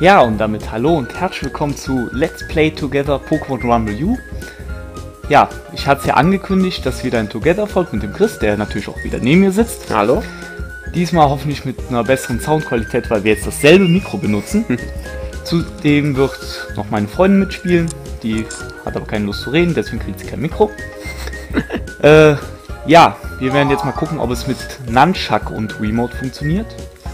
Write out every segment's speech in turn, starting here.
Ja, und damit hallo und herzlich willkommen zu Let's Play Together Pokémon Rumble U. Ja, ich hatte es ja angekündigt, dass wieder ein Together folgt mit dem Chris, der natürlich auch wieder neben mir sitzt. Hallo. Diesmal hoffentlich mit einer besseren Soundqualität, weil wir jetzt dasselbe Mikro benutzen. Zudem wird noch meine Freundin mitspielen, die hat aber keine Lust zu reden, deswegen kriegt sie kein Mikro. Ja, wir werden jetzt mal gucken, ob es mit Nunchuck und Remote funktioniert.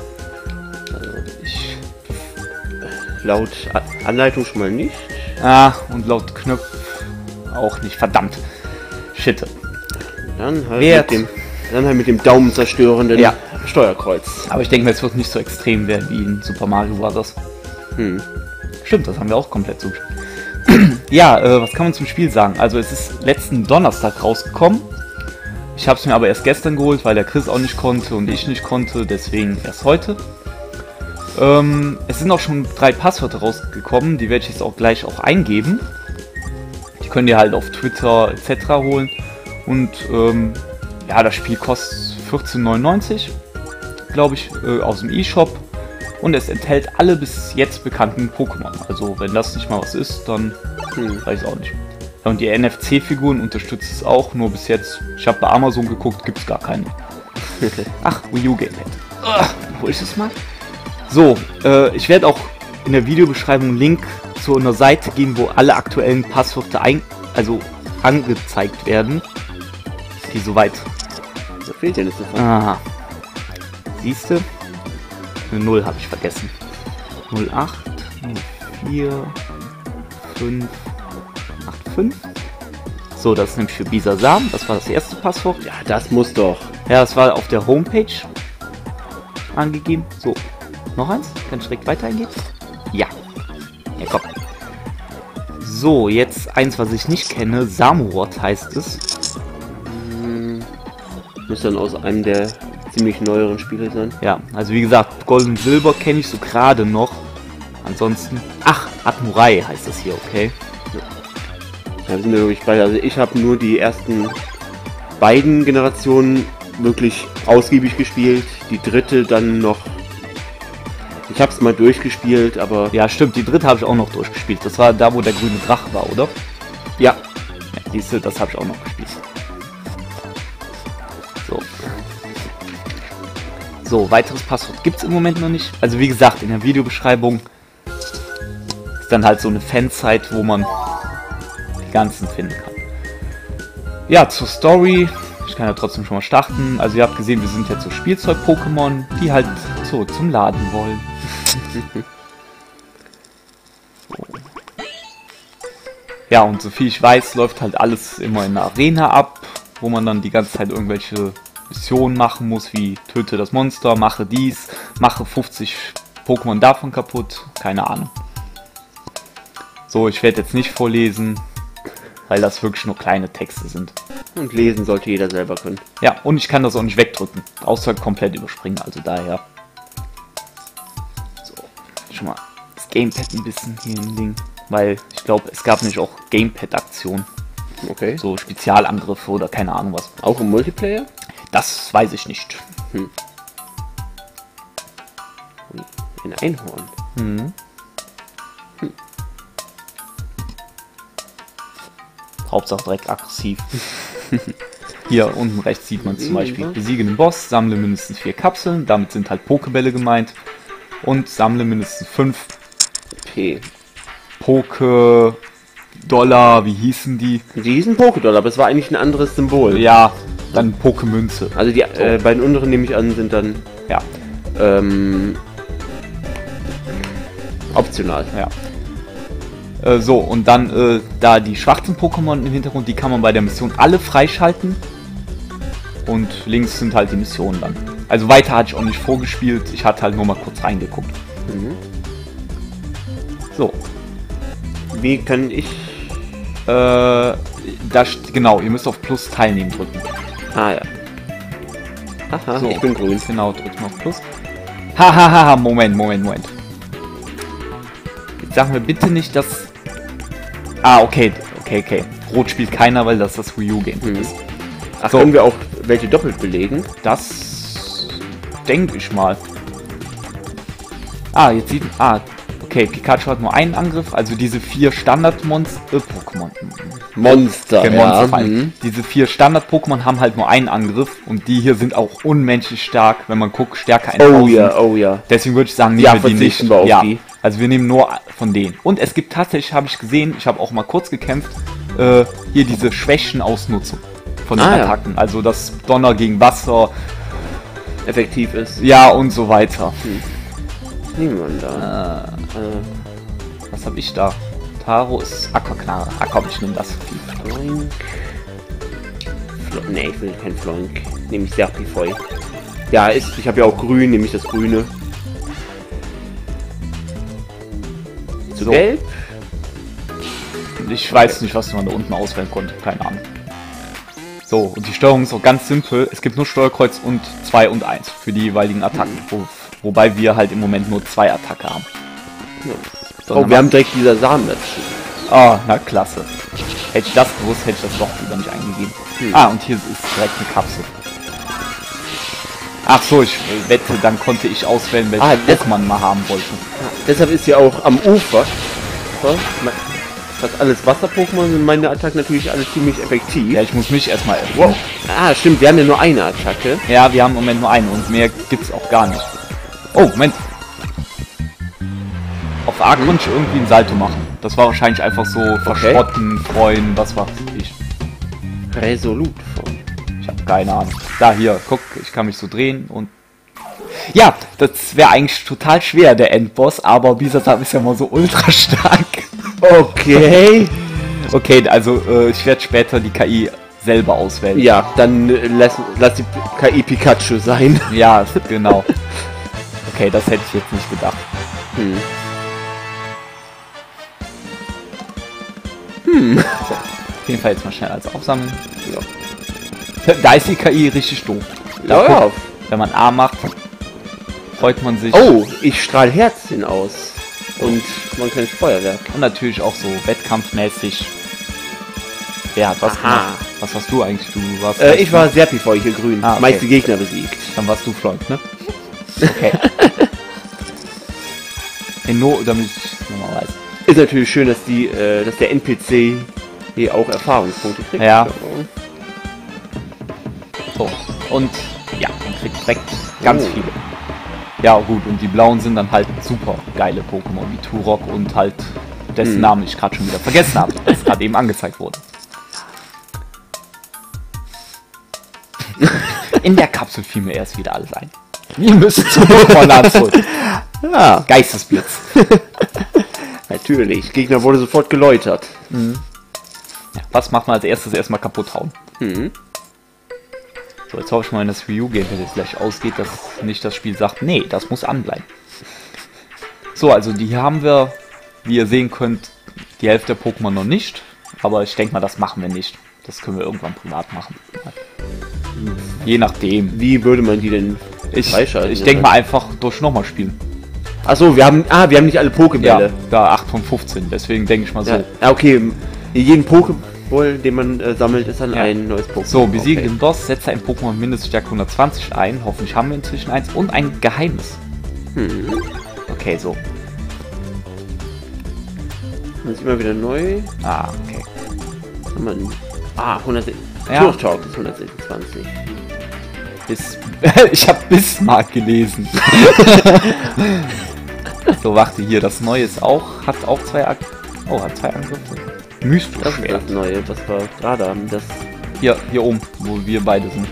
Laut Anleitung schon mal nicht. Ah, und laut Knopf auch nicht. Verdammt. Shit. Dann halt mit dem daumenzerstörenden Steuerkreuz. Aber ich denke mal, es wird nicht so extrem werden wie in Super Mario Bros. Stimmt, das haben wir auch komplett so. Ja, was kann man zum Spiel sagen? Also es ist letzten Donnerstag rausgekommen. Ich habe es mir aber erst gestern geholt, weil der Chris auch nicht konnte und ich nicht konnte, deswegen erst heute. Es sind auch schon 3 Passwörter rausgekommen, die werde ich jetzt auch gleich eingeben. Die könnt ihr halt auf Twitter etc. holen. Und ja, das Spiel kostet 14,99, glaube ich, aus dem eShop. Und es enthält alle bis jetzt bekannten Pokémon. Also wenn das nicht mal was ist, dann weiß ich auch nicht. Ja, und die NFC-Figuren unterstützt es auch, nur bis jetzt. Ich habe bei Amazon geguckt, gibt es gar keine. Ach, Wii U Gamepad. Hol ich das mal? So, ich werde auch in der Videobeschreibung einen Link zu einer Seite geben, wo alle aktuellen Passwörter angezeigt werden. Die soweit. Da fehlt ja nicht so viel. Aha. Siehst du? Eine 0 habe ich vergessen. 08 04 5 85. So, das ist nämlich für Bisasam. Das war das erste Passwort. Ja, das muss doch. Ja, das war auf der Homepage angegeben. So. Noch eins? Kann ich direkt weiter eingeben? Ja. Ja, komm. So, jetzt eins, was ich nicht kenne. Samurott heißt es. Muss dann aus einem der ziemlich neueren Spiele sein. Ja, also wie gesagt, Gold und Silber kenne ich so gerade noch. Ansonsten... Ach, Admurai heißt das hier, okay. Ja, sind wir wirklich beide. Also ich habe nur die ersten beiden Generationen wirklich ausgiebig gespielt. Die dritte dann noch... Ich habe es mal durchgespielt, aber... Ja, stimmt, die dritte habe ich auch noch durchgespielt. Das war da, wo der grüne Drache war, oder? Ja. Siehst du, das habe ich auch noch gespielt. So. So, weiteres Passwort gibt es im Moment noch nicht. Also wie gesagt, in der Videobeschreibung ist dann halt so eine Fanzeit, wo man die ganzen finden kann. Ja, zur Story. Ich kann ja trotzdem schon mal starten. Also ihr habt gesehen, wir sind jetzt so Spielzeug-Pokémon, die halt zurück zum Laden wollen. Ja, und so viel ich weiß, läuft halt alles immer in der Arena ab, wo man dann die ganze Zeit irgendwelche Missionen machen muss, wie töte das Monster, mache dies, mache 50 Pokémon davon kaputt, keine Ahnung. So, ich werde jetzt nicht vorlesen, weil das wirklich nur kleine Texte sind. Und lesen sollte jeder selber können. Ja, und ich kann das auch nicht wegdrücken, außer komplett überspringen, also daher. So, schon mal das Gamepad ein bisschen hier im Ding, weil ich glaube, es gab nicht auch Gamepad-Aktionen. Okay. So Spezialangriffe oder keine Ahnung was. Auch im Multiplayer? Das weiß ich nicht. Ein Einhorn. Hauptsache direkt aggressiv. Hier unten rechts sieht man zum Beispiel: besiege den Boss, sammle mindestens 4 Kapseln, damit sind halt Pokebälle gemeint, und sammle mindestens 5 Poké-Dollar, wie hießen die? Die hießen Poké-Dollar, aber es war eigentlich ein anderes Symbol. Ja, dann Pokémünze. Also die beiden unteren, nehme ich an, sind dann ja optional. Ja. So, und dann da die schwarzen Pokémon im Hintergrund, die kann man bei der Mission alle freischalten. Und links sind halt die Missionen dann. Also weiter hatte ich auch nicht vorgespielt, ich hatte halt nur mal kurz reingeguckt. So. Wie kann ich... genau, ihr müsst auf Plus teilnehmen drücken. Ah ja. Aha, so, ich bin grün. Genau, drückt mal auf Plus. Hahaha, Moment. Jetzt sagen wir bitte nicht, dass... Ah, okay. Rot spielt keiner, weil das Wii U Game ist. Ach, so. Können wir auch welche doppelt belegen? Das denke ich mal. Ah, jetzt sieht... Ah, Okay, Pikachu hat nur einen Angriff, also diese 4 Standard-Pokémon. Monster, Ja. Diese 4 Standard-Pokémon haben halt nur einen Angriff und die hier sind auch unmenschlich stark, wenn man guckt, Stärke 1000. Oh ja. Deswegen würde ich sagen, nehmen wir die nicht. Wir auf die. Also wir nehmen nur von denen. Und es gibt tatsächlich, habe ich gesehen, ich habe auch mal kurz gekämpft, hier diese Schwächenausnutzung von den Attacken. Also dass Donner gegen Wasser effektiv ist. Ja, und so weiter. Was nehmen wir da? Was habe ich da? Taro ist Aquaknarre. Ah komm, ich nehme das. Floink. Ne, ich will kein Floink. Nehme ich Serpifeu. Ja, ich habe ja auch grün, nehme ich das grüne. Zu So. gelb? Ich weiß nicht, was man da unten auswählen konnte. Keine Ahnung. So, und die Steuerung ist auch ganz simpel. Es gibt nur Steuerkreuz und 2 und 1 für die jeweiligen Attacken. Wobei wir halt im Moment nur 2 Attacke haben. Ja. So, Oh, wir haben direkt dieser Samen dazu. Ah, na klasse. Hätte ich das gewusst, hätte ich das doch lieber nicht eingegeben. Ah, und hier ist direkt eine Kapsel. Ach so, ich wette, dann konnte ich auswählen, welchen Pokémon man mal haben wollte. Deshalb ist hier auch am Ufer fast alles Wasser-Pokémon sind meine Attacken natürlich alle ziemlich effektiv. Ja, ich muss mich erstmal öffnen. Wow. Ah, stimmt, wir haben ja nur eine Attacke. Ja, wir haben im Moment nur eine und mehr gibt's auch gar nicht. Oh, Moment. Auf A konnte ich irgendwie ein Salto machen. Das war wahrscheinlich einfach so verschrotten, freuen, was weiß ich. Resolut. Ich habe keine Ahnung. Da, hier, guck, ich kann mich so drehen und... Ja, das wäre eigentlich total schwer, der Endboss, aber Bisasam ist ja mal so ultra stark. Okay. Okay, also ich werde später die KI selber auswählen. Ja, dann lass die KI Pikachu sein. Ja, genau. Okay, das hätte ich jetzt nicht gedacht. So, auf jeden Fall jetzt mal schnell alles aufsammeln. Ja. Da ist die KI richtig doof. Da guck, wenn man A macht, freut man sich. Oh, ich strahle Herzchen aus. Und man kann Feuerwerk. Und natürlich auch so wettkampfmäßig. Wer hat was gemacht? Was hast du eigentlich? Du warst ich war Serpifeu, hier grün. Ah, okay. Meiste Gegner besiegt. Dann warst du Floyd, ne? Okay. Damit ich nochmal weiß. Ist natürlich schön, dass dass der NPC hier auch Erfahrungspunkte kriegt. Ja. So. Und ja, man kriegt direkt ganz viele. Ja gut, und die blauen sind dann halt super geile Pokémon wie Turok und halt dessen Namen ich gerade schon wieder vergessen habe, das gerade eben angezeigt wurde. In der Kapsel fiel mir erst wieder alles ein. Ihr müsst zum Pokémon zurück. Ja. Geistesblitz. Natürlich. Gegner wurde sofort geläutert. Ja, was macht man als erstes? Erstmal kaputt hauen. So, jetzt hoffe ich mal, wenn das Wii U-Game jetzt gleich ausgeht, dass nicht das Spiel sagt, nee, das muss anbleiben. So, also die haben wir, wie ihr sehen könnt, die Hälfte der Pokémon noch nicht. Aber ich denke mal, das machen wir nicht. Das können wir irgendwann privat machen. Je nachdem. Wie würde man die denn freischalten? Ich denke mal einfach durch nochmal spielen. Achso, wir haben nicht alle Pokébälle. Ja, da 8 von 15, deswegen denke ich mal so. Ja, okay. In jedem Pokéball, den man sammelt, ist dann ein neues Pokémon. So, besiege den Boss, setze ein Pokémon Mindeststärke 120 ein. Hoffentlich haben wir inzwischen eins. Und ein Geheimnis. Okay, so. Das ist immer wieder neu. Ah, okay. 100. Ja. Turtok ist 126. Ich habe Bismarck gelesen. So, warte hier, das neue ist auch, hat auch 2 Angriffe. Oh, hat 2 Angriffe. Mysto Das ist das neue, was wir gerade haben. Das hier oben, wo wir beide sind.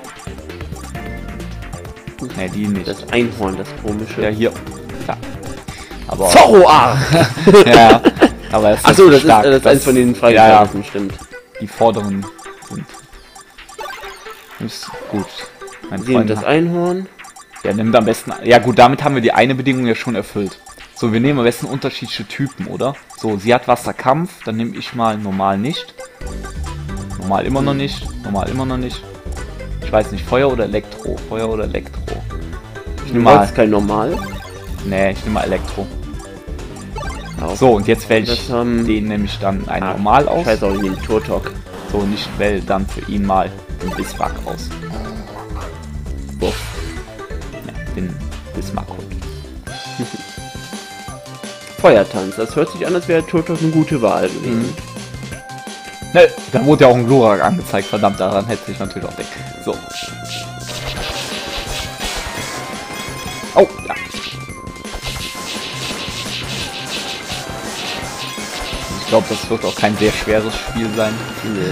Ne, die nicht. Das Einhorn, das komische. Ja, hier. Ja. Aber. Zoroark! Ja, aber es ist achso, das stark. ist eins von den Freigeschalteten, stimmt. Die vorderen sind. Ist gut. Mein Freund das Einhorn. Ja, nimmt am besten. Ja gut, damit haben wir die eine Bedingung ja schon erfüllt. So, wir nehmen am besten unterschiedliche Typen, oder? So, sie hat Wasserkampf, dann nehme ich mal normal nicht. Normal immer noch nicht. Normal immer noch nicht. Ich weiß nicht, Feuer oder Elektro? Feuer oder Elektro? Ich nehme mal. Kein Normal? Nee, ich nehme mal Elektro. So, und jetzt wähle ich den nämlich dann ein Normal aus. Scheiße, auch in den Turtok. So, und ich wähle dann für ihn mal den Bismarck aus. Ja, den Bismarck. Feuertanz. Das hört sich an, als wäre Turtok eine gute Wahl gewesen. Ne, da wurde ja auch ein Glurak angezeigt, verdammt, daran hätte ich natürlich auch denken. So. Oh, ja. Ich glaube, das wird auch kein sehr schweres Spiel sein. Nee.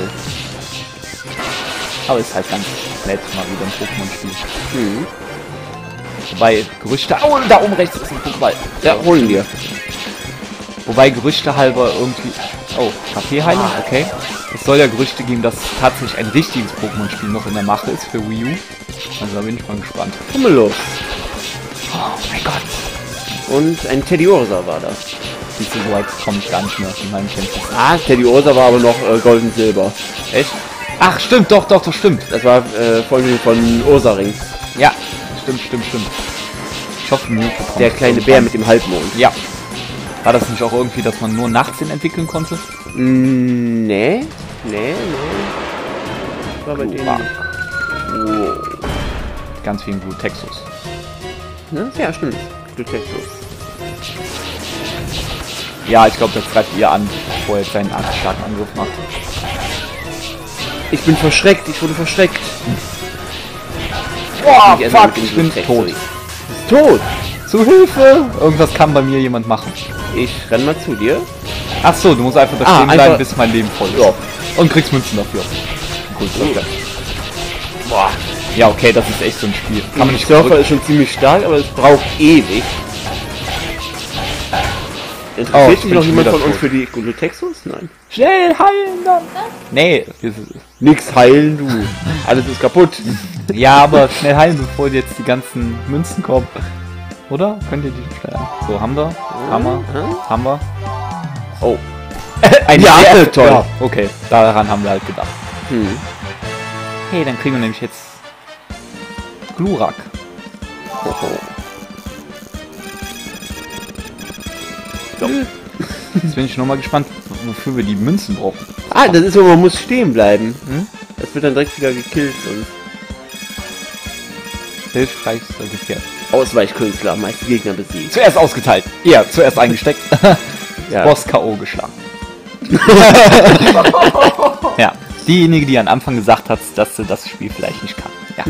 Aber ist halt ganz nett, mal wieder ein Pokémon-Spiel. Mhm. Wobei Gerüchte... Oh, da oben rechts ist ein Pokéball. Ja, holen wir. Wobei Gerüchte halber irgendwie... Oh, KP-Heiling, okay. Es soll ja Gerüchte geben, dass tatsächlich ein richtiges Pokémon-Spiel noch in der Mache ist für Wii U. Also da bin ich mal gespannt. Komm mal los. Oh mein Gott. Und ein Teddy Ursa war das. Siehst du, so weit komme ich gar nicht mehr in meinem Kenntnis. Ah, Teddy Ursa war aber noch Golden Silber. Echt? Ach, stimmt, doch, stimmt. Das war Freundin von Ursaring. Ja, stimmt. Ich hoffe, Mewtwo kommt. Der kleine Bär mit dem Halbmond. Ja. War das nicht auch irgendwie, dass man nur nachts den entwickeln konnte? Nee. War bei denen. Wow. Ganz vielen Glutexus. Ne? Ja, stimmt. Glutexus. Ja, ich glaube, das greift ihr an, bevor er jetzt seinen starken Angriff macht. Ich bin verschreckt, ich wurde verschreckt. Boah, Ich fuck, bin ich bin tot. Ist tot. Zu Hilfe! Irgendwas kann bei mir jemand machen. Ich renn mal zu dir. Ach so, du musst einfach da stehen bleiben, bis mein Leben voll ist. Ja. Und kriegst Münzen dafür. Gut, okay. Boah. Ja, okay, das ist echt so ein Spiel. Kann man nicht Surfer ist schon ziemlich stark, aber es braucht ewig. Interessiert sich noch jemand von uns für die Glutexus? Nein. Schnell heilen dann! Nee, Nix heilen, du. Alles ist kaputt. ja, aber schnell heilen, bevor jetzt die ganzen Münzen kommen. Oder? Könnt ihr die schnell? So, haben wir. Haben wir. Oh. Ein ja, toll. Ja, okay, daran haben wir halt gedacht. Hey, dann kriegen wir nämlich jetzt Glurak. So. Jetzt bin ich noch mal gespannt, wofür wir die Münzen brauchen. Ah, das ist so, man muss stehen bleiben. Das wird dann direkt wieder gekillt und... Hilfreichster Gefährt. Ausweichkünstler, meist Gegner besiegt. Zuerst ausgeteilt. Ja, zuerst eingesteckt. Ja. Boss K.O. geschlagen. ja, diejenige, die am Anfang gesagt hat, dass sie das Spiel vielleicht nicht kann. Ja.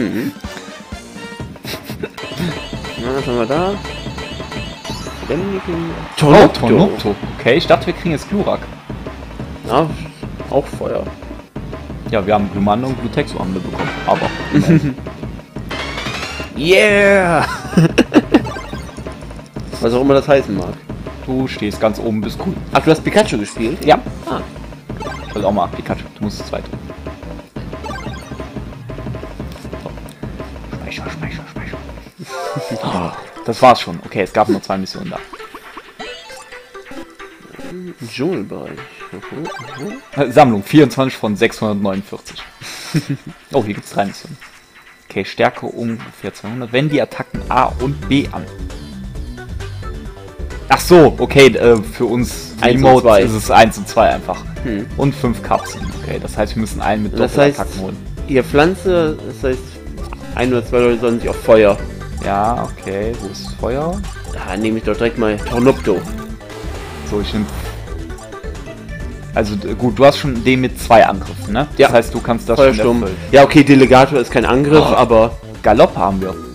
Na, was haben wir da? Tornopto. Okay, ich dachte, wir kriegen jetzt Glurak. Ja, auch Feuer. Ja, wir haben Glumanda und Glutexo haben wir bekommen. Aber. Yeah! Was auch immer das heißen mag. Du stehst ganz oben, bist cool. Ach, du hast Pikachu gespielt? Ja. Ah. Ich will auch mal Pikachu. Du musst es zweit. So. Speicher. Oh, das war's schon. Okay, es gab nur 2 Missionen da. Dschungelbereich. Sammlung 24 von 649. Oh, hier gibt's 3 Missionen. Okay, Stärke ungefähr 200. Wenn die Attacken A und B an. Ach so, okay, für uns Emote ist es 1 und 2 einfach. Und 5 Kapseln. Okay, das heißt, wir müssen einen mit Doppelattacken holen. Ihr Pflanze, das heißt, 1 oder 2 Leute sollen sich auf Feuer. Ja, okay, wo ist Feuer? Da nehme ich doch direkt mal Tornopto. So, ich nehme... Also gut, du hast schon den mit 2 Angriffen, ne? Ja. Das heißt, du kannst das Feuersturm. schon erfüllen. Ja, okay, Delegator ist kein Angriff, aber... Galopp haben wir.